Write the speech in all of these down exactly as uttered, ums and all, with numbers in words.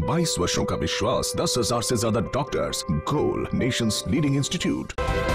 बाईस वर्षों का विश्वास, दस हजार से ज्यादा doctors. Goal, nations leading institute.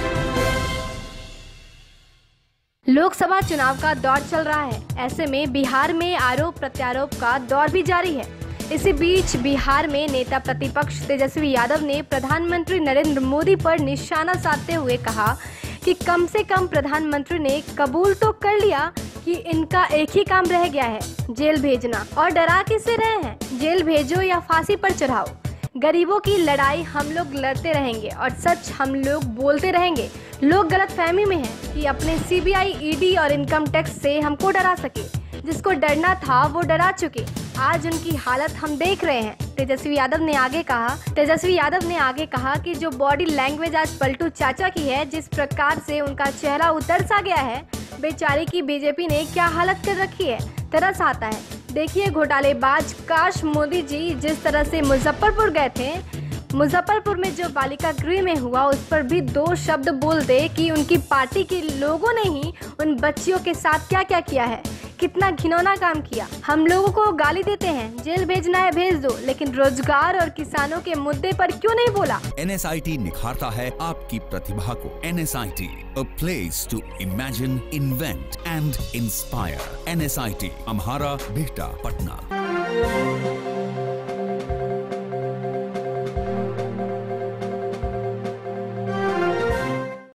Lok Sabha चुनाव का दौर चल रहा है। ऐसे में बिहार में आरोप प्रत्यारोप का दौर भी जारी है। इसी बीच बिहार में नेता प्रतिपक्ष तेजस्वी यादव ने प्रधानमंत्री नरेंद्र मोदी पर निशाना साधते हुए कहा कि कम से कम प्रधानमंत्री ने कबूल तो कर लिया कि इनका एक ही काम रह गया है, जेल भेजना। और डरा किसे रहे हैं? जेल भेजो या फांसी पर चढ़ाओ। गरीबों की लड़ाई हम लोग लड़ते रहेंगे और सच हम लोग बोलते रहेंगे। लोग गलतफहमी में हैं कि अपने सीबीआई, ईडी और इनकम टैक्स से हमको डरा सके। जिसको डरना था वो डरा चुके। आज उनकी हालत हम देख रहे हैं। तेजस्वी यादव ने आगे कहा तेजस्वी यादव ने आगे कहा कि जो बॉडी लैंग्वेज आज पलटू चाचा की है, जिस प्रकार से उनका चेहरा उतर सा गया है, बेचारी की बीजेपी ने क्या हालत कर रखी है। तरस आता है। देखिए घोटालेबाज, काश मोदी जी जिस तरह से मुजफ्फरपुर गए थे, मुजफ्फरपुर में जो बालिका गृह में हुआ उस पर भी दो शब्द बोल दे कि उनकी पार्टी के लोगों ने ही उन बच्चियों के साथ क्या क्या किया है, कितना घिनौना काम किया। हम लोगों को गाली देते हैं, जेल भेजना है भेज दो, लेकिन रोजगार और किसानों के मुद्दे पर क्यों नहीं बोला? एन एस आई टी निखारता है आपकी प्रतिभा को। N S I T, a place to imagine, invent and inspire. N S I T, Amhara, Bihta, Patna.